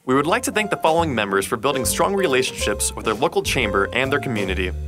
We would like to thank the following members for building strong relationships with their local chamber and their community.